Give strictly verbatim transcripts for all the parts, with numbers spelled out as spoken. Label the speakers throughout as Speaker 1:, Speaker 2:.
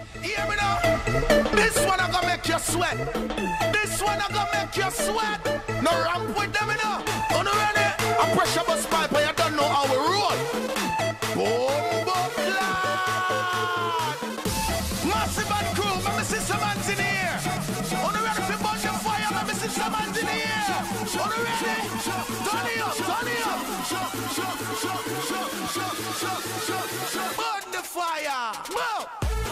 Speaker 1: Hear me now. This one I gonna make you sweat. This one I gonna make you sweat. No ramp with them, you know. On the ready? A pressure bus pipe, and you don't know how we roll. Boom, boom, lad. Massive and crew, let me see some hands in the air. On the ready for burn the fire, let me see some hands in the air. On the ready? Turn it up, turn it up. Burn the fire. Whoa.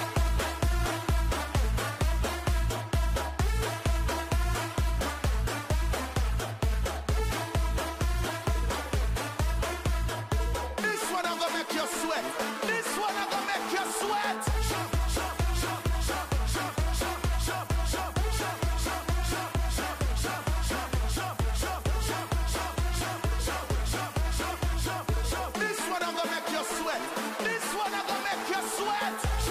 Speaker 1: Sweat. This one I'm gonna make you sweat. This one I'm gonna make you sweat. This one I'm gonna make you sweat.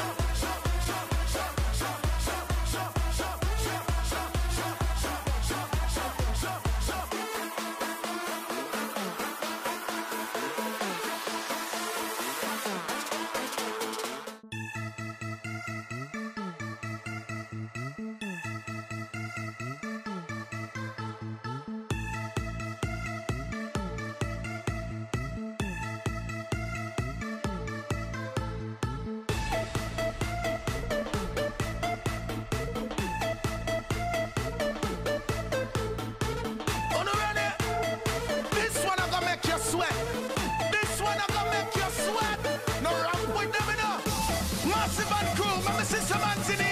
Speaker 1: Sweat. This one I'm gonna make you sweat. No ramp with them, you know. Massive and crew, let me see some hands in the